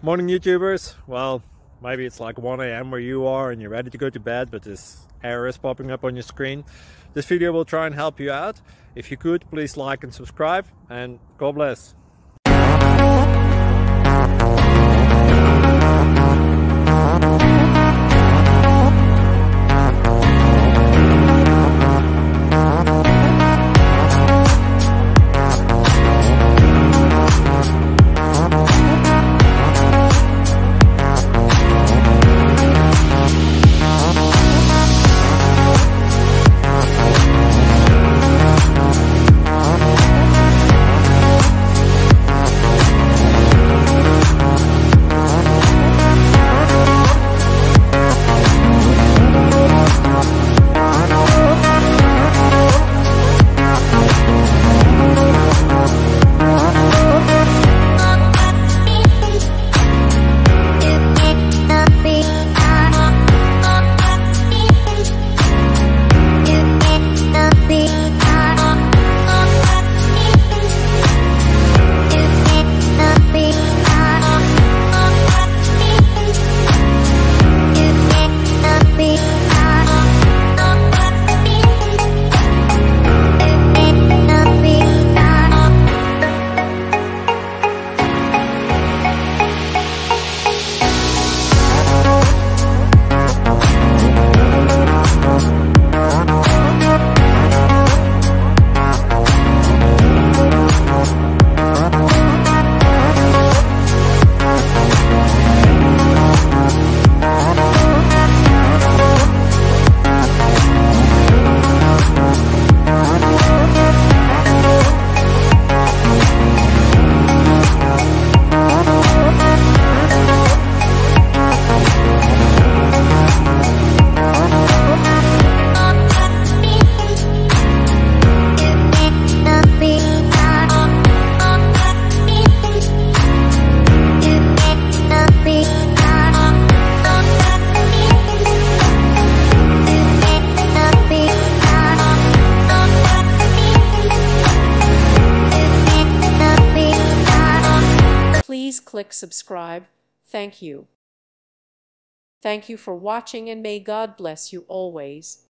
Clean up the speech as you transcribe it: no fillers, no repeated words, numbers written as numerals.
Morning YouTubers. Well, maybe it's like 1 a.m. where you are and you're ready to go to bed, but this error is popping up on your screen. This video will try and help you out. If you could, please like and subscribe, and God bless. Please click subscribe. Thank you. Thank you for watching, and may God bless you always.